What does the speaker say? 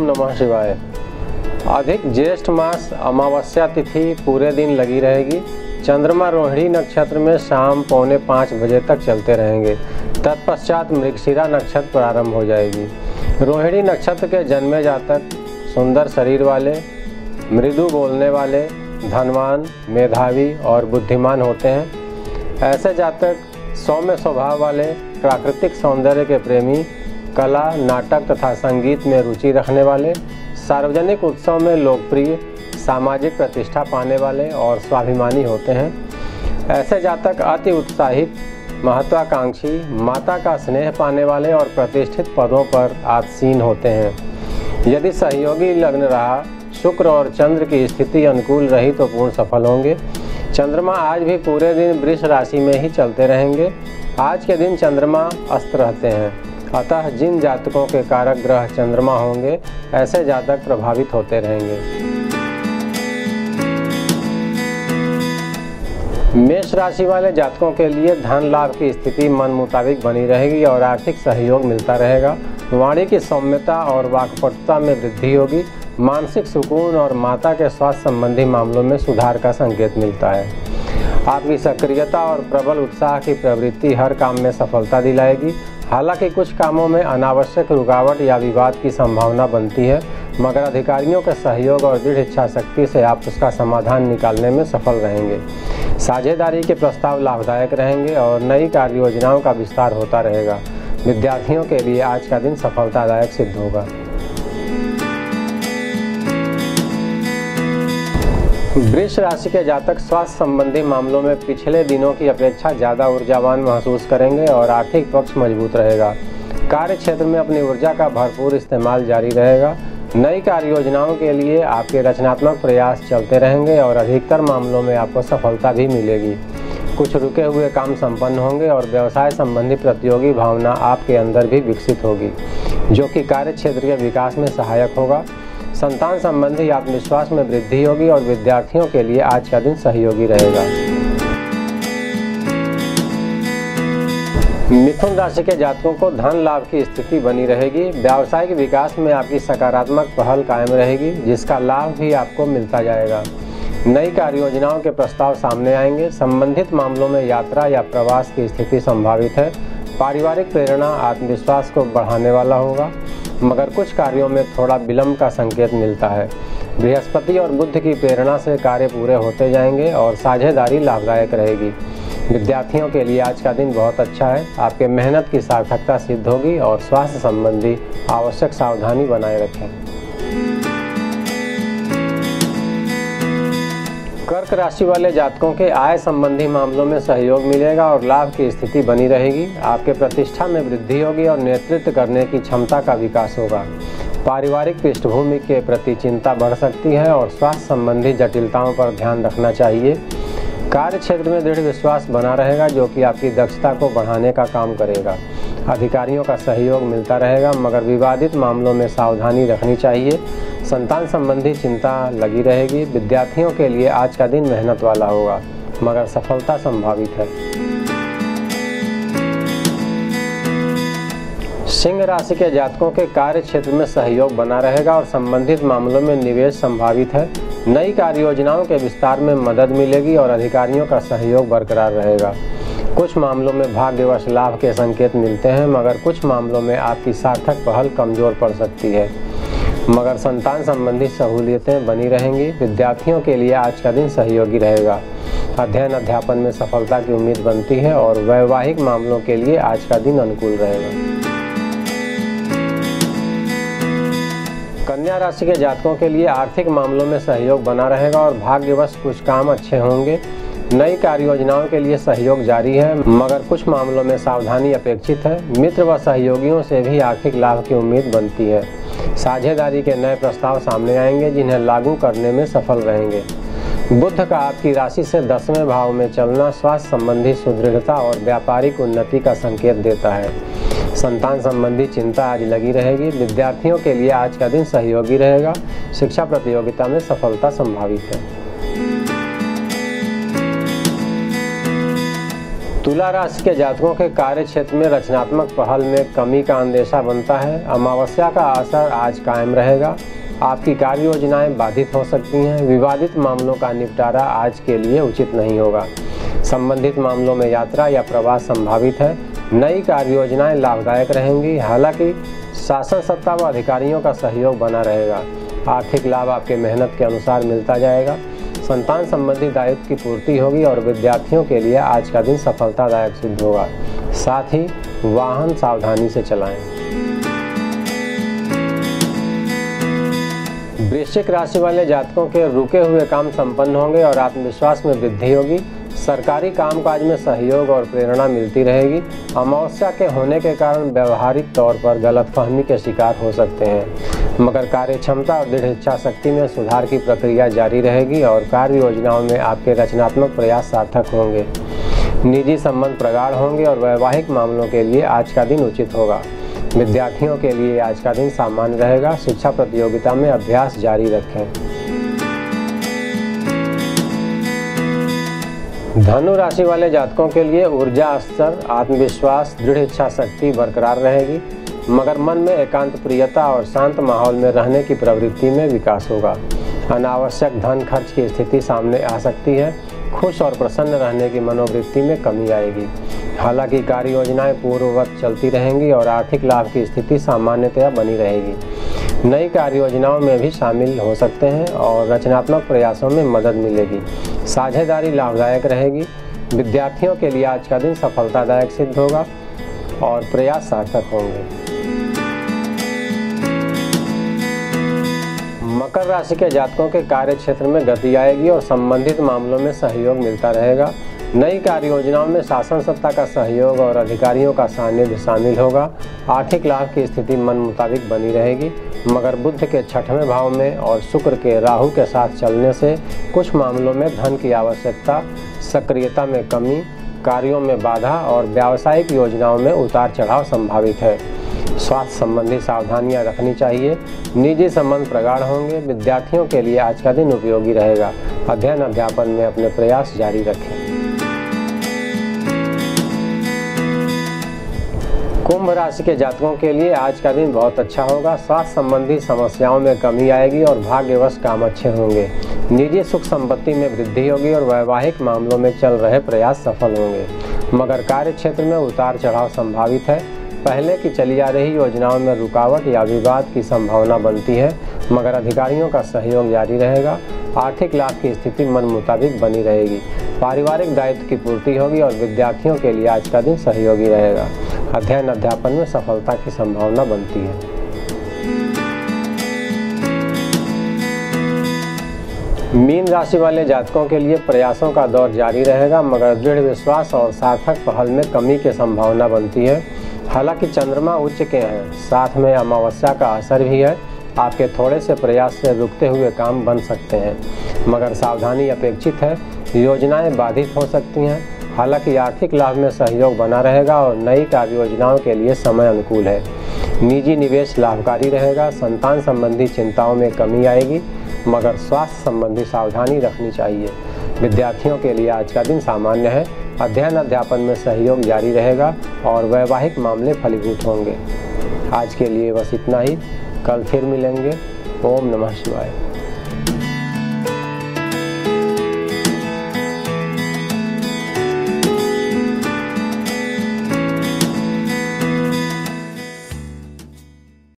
नमः शिवाय। अधिक ज्येष्ठ मास अमावस्या तिथि पूरे दिन लगी रहेगी। चंद्रमा रोहिणी नक्षत्र में शाम 4:45 बजे तक चलते रहेंगे। तत्पश्चात मृगशिरा नक्षत्र प्रारंभ हो जाएगी। रोहिणी नक्षत्र के जन्मे जातक सुंदर शरीर वाले, मृदु बोलने वाले, धनवान, मेधावी और बुद्धिमान होते हैं। ऐसे जातक सौम्य स्वभाव वाले, प्राकृतिक सौंदर्य के प्रेमी, कला, नाटक तथा संगीत में रुचि रखने वाले, सार्वजनिक उत्सव में लोकप्रिय, सामाजिक प्रतिष्ठा पाने वाले और स्वाभिमानी होते हैं। ऐसे जातक अति उत्साहित, महत्वाकांक्षी, माता का स्नेह पाने वाले और प्रतिष्ठित पदों पर आसीन होते हैं। यदि सहयोगी लग्न रहा, शुक्र और चंद्र की स्थिति अनुकूल रही तो पूर्ण सफल होंगे। चंद्रमा आज भी पूरे दिन वृष राशि में ही चलते रहेंगे। आज के दिन चंद्रमा अस्त रहते हैं, अतः जिन जातकों के कारक ग्रह चंद्रमा होंगे ऐसे जातक प्रभावित होते रहेंगे। मेष राशि वाले जातकों के लिए धन लाभ की स्थिति मन मुताबिक बनी रहेगी और आर्थिक सहयोग मिलता रहेगा। वाणी की सौम्यता और वाक्पटुता में वृद्धि होगी। मानसिक सुकून और माता के स्वास्थ्य संबंधी मामलों में सुधार का संकेत मिलता है। आपकी सक्रियता और प्रबल उत्साह की प्रवृत्ति हर काम में सफलता दिलाएगी। हालांकि कुछ कामों में अनावश्यक रुकावट या विवाद की संभावना बनती है, मगर अधिकारियों के सहयोग और दृढ़ इच्छा शक्ति से आप उसका समाधान निकालने में सफल रहेंगे। साझेदारी के प्रस्ताव लाभदायक रहेंगे और नई कार्य योजनाओं का विस्तार होता रहेगा। विद्यार्थियों के लिए आज का दिन सफलतादायक सिद्ध होगा। वृष राशि के जातक स्वास्थ्य संबंधी मामलों में पिछले दिनों की अपेक्षा ज़्यादा ऊर्जावान महसूस करेंगे और आर्थिक पक्ष मजबूत रहेगा। कार्य क्षेत्र में अपनी ऊर्जा का भरपूर इस्तेमाल जारी रहेगा। नई कार्य योजनाओं के लिए आपके रचनात्मक प्रयास चलते रहेंगे और अधिकतर मामलों में आपको सफलता भी मिलेगी। कुछ रुके हुए काम संपन्न होंगे और व्यवसाय संबंधी प्रतियोगी भावना आपके अंदर भी विकसित होगी, जो कि कार्य क्षेत्र के विकास में सहायक होगा। संतान संबंधी आत्मविश्वास में वृद्धि होगी और विद्यार्थियों के लिए आज का दिन सहयोगी रहेगा। मिथुन राशि के जातकों को धन लाभ की स्थिति बनी रहेगी। व्यावसायिक विकास में आपकी सकारात्मक पहल कायम रहेगी, जिसका लाभ भी आपको मिलता जाएगा। नई कार्य योजनाओं के प्रस्ताव सामने आएंगे। संबंधित मामलों में यात्रा या प्रवास की स्थिति संभावित है। पारिवारिक प्रेरणा आत्मविश्वास को बढ़ाने वाला होगा, मगर कुछ कार्यों में थोड़ा विलंब का संकेत मिलता है। बृहस्पति और बुध की प्रेरणा से कार्य पूरे होते जाएंगे और साझेदारी लाभदायक रहेगी। विद्यार्थियों के लिए आज का दिन बहुत अच्छा है। आपके मेहनत की सार्थकता सिद्ध होगी और स्वास्थ्य संबंधी आवश्यक सावधानी बनाए रखें। कर्क राशि वाले जातकों के आय संबंधी मामलों में सहयोग मिलेगा और लाभ की स्थिति बनी रहेगी। आपके प्रतिष्ठा में वृद्धि होगी और नेतृत्व करने की क्षमता का विकास होगा। पारिवारिक पृष्ठभूमि के प्रति चिंता बढ़ सकती है और स्वास्थ्य संबंधी जटिलताओं पर ध्यान रखना चाहिए। कार्य क्षेत्र में दृढ़ विश्वास बना रहेगा, जो कि आपकी दक्षता को बढ़ाने का काम करेगा। अधिकारियों का सहयोग मिलता रहेगा, मगर विवादित मामलों में सावधानी रखनी चाहिए। संतान संबंधी चिंता लगी रहेगी। विद्यार्थियों के लिए आज का दिन मेहनत वाला होगा, मगर सफलता संभावित है। सिंह राशि के जातकों के कार्य क्षेत्र में सहयोग बना रहेगा और संबंधित मामलों में निवेश संभावित है। नई कार्य योजनाओं के विस्तार में मदद मिलेगी और अधिकारियों का सहयोग बरकरार रहेगा। कुछ मामलों में भाग्यवश लाभ के संकेत मिलते हैं, मगर कुछ मामलों में आपकी सार्थक पहल कमजोर पड़ सकती है। मगर संतान संबंधी सहूलियतें बनी रहेंगी। विद्यार्थियों के लिए आज का दिन सहयोगी रहेगा। अध्ययन अध्यापन में सफलता की उम्मीद बनती है और वैवाहिक मामलों के लिए आज का दिन अनुकूल रहेगा। कन्या राशि के जातकों के लिए आर्थिक मामलों में सहयोग बना रहेगा और भाग्यवश कुछ काम अच्छे होंगे। नई कार्य योजनाओं के लिए सहयोग जारी है, मगर कुछ मामलों में सावधानी अपेक्षित है। मित्र व सहयोगियों से भी आर्थिक लाभ की उम्मीद बनती है। साझेदारी के नए प्रस्ताव सामने आएंगे, जिन्हें लागू करने में सफल रहेंगे। बुध का आपकी राशि से 10वें भाव में चलना स्वास्थ्य संबंधी सुदृढ़ता और व्यापारिक उन्नति का संकेत देता है। संतान संबंधी चिंता आज लगी रहेगी। विद्यार्थियों के लिए आज का दिन सहयोगी रहेगा। शिक्षा प्रतियोगिता में सफलता संभावित है। तुला राशि के जातकों के कार्य क्षेत्र में रचनात्मक पहल में कमी का अंदेशा बनता है। अमावस्या का असर आज कायम रहेगा। आपकी कार्य योजनाएं बाधित हो सकती हैं। विवादित मामलों का निपटारा आज के लिए उचित नहीं होगा। संबंधित मामलों में यात्रा या प्रवास संभावित है। नई कार्य योजनाएं लाभदायक रहेंगी। हालांकि शासन सत्ता व अधिकारियों का सहयोग बना रहेगा। आर्थिक लाभ आपके मेहनत के अनुसार मिलता जाएगा। संतान संबंधी दायित्व की पूर्ति होगी और विद्यार्थियों के लिए आज का दिन सफलतादायक सिद्ध होगा। साथ ही वाहन सावधानी से चलाएं। वृश्चिक राशि वाले जातकों के रुके हुए काम संपन्न होंगे और आत्मविश्वास में वृद्धि होगी। सरकारी कामकाज में सहयोग और प्रेरणा मिलती रहेगी। अमावस्या के होने के कारण व्यवहारिक तौर पर गलतफहमी के शिकार हो सकते हैं, मगर कार्य क्षमता और दृढ़ इच्छा शक्ति में सुधार की प्रक्रिया जारी रहेगी और कार्य योजनाओं में आपके रचनात्मक प्रयास सार्थक होंगे। निजी संबंध प्रगाढ़ होंगे और वैवाहिक मामलों के लिए आज का दिन उचित होगा। विद्यार्थियों के लिए आज का दिन सामान्य रहेगा। शिक्षा प्रतियोगिता में अभ्यास जारी रखें। धनु राशि वाले जातकों के लिए ऊर्जा स्तर, आत्मविश्वास, दृढ़ इच्छा शक्ति बरकरार रहेगी, मगर मन में एकांत प्रियता और शांत माहौल में रहने की प्रवृत्ति में विकास होगा। अनावश्यक धन खर्च की स्थिति सामने आ सकती है। खुश और प्रसन्न रहने की मनोवृत्ति में कमी आएगी। हालांकि कार्य योजनाएं पूर्ववत चलती रहेंगी और आर्थिक लाभ की स्थिति सामान्यतया बनी रहेगी। नई कार्य योजनाओं में भी शामिल हो सकते हैं और रचनात्मक प्रयासों में मदद मिलेगी। साझेदारी लाभदायक रहेगी। विद्यार्थियों के लिए आज का दिन सफलतादायक सिद्ध होगा और प्रयास सार्थक होंगे। मकर राशि के जातकों के कार्य क्षेत्र में गति आएगी और संबंधित मामलों में सहयोग मिलता रहेगा। नई कार्य योजनाओं में शासन सत्ता का सहयोग और अधिकारियों का सानिध्य शामिल होगा। आर्थिक लाभ की स्थिति मन मुताबिक बनी रहेगी, मगर बुध के 6वें भाव में और शुक्र के राहु के साथ चलने से कुछ मामलों में धन की आवश्यकता, सक्रियता में कमी, कार्यों में बाधा और व्यावसायिक योजनाओं में उतार चढ़ाव संभावित है। स्वास्थ्य संबंधी सावधानियां रखनी चाहिए। निजी संबंध प्रगाढ़ होंगे। विद्यार्थियों के लिए आज का दिन उपयोगी रहेगा। अध्ययन अध्यापन में अपने प्रयास जारी रखें। कुंभ राशि के जातकों के लिए आज का दिन बहुत अच्छा होगा। स्वास्थ्य संबंधी समस्याओं में कमी आएगी और भाग्यवश काम अच्छे होंगे। निजी सुख संपत्ति में वृद्धि होगी और वैवाहिक मामलों में चल रहे प्रयास सफल होंगे, मगर कार्य क्षेत्र में उतार चढ़ाव संभावित है। पहले की चली आ रही योजनाओं में रुकावट या विवाद की संभावना बनती है, मगर अधिकारियों का सहयोग जारी रहेगा। आर्थिक लाभ की स्थिति मन मुताबिक बनी रहेगी। पारिवारिक दायित्व की पूर्ति होगी और विद्यार्थियों के लिए आज का दिन सहयोगी रहेगा। अध्ययन अध्यापन में सफलता की संभावना बनती है। मीन राशि वाले जातकों के लिए प्रयासों का दौर जारी रहेगा, मगर दृढ़ विश्वास और सार्थक पहल में कमी की संभावना बनती है। हालांकि चंद्रमा उच्च के हैं, साथ में अमावस्या का असर भी है। आपके थोड़े से प्रयास से रुकते हुए काम बन सकते हैं, मगर सावधानी अपेक्षित है। योजनाएं बाधित हो सकती हैं। हालांकि आर्थिक लाभ में सहयोग बना रहेगा और नई कार्य योजनाओं के लिए समय अनुकूल है। निजी निवेश लाभकारी रहेगा। संतान संबंधी चिंताओं में कमी आएगी, मगर स्वास्थ्य संबंधी सावधानी रखनी चाहिए। विद्यार्थियों के लिए आज का दिन सामान्य है। अध्ययन अध्यापन में सहयोग जारी रहेगा और वैवाहिक मामले फलीभूत होंगे। आज के लिए बस इतना ही। कल फिर मिलेंगे। ओम नमः शिवाय।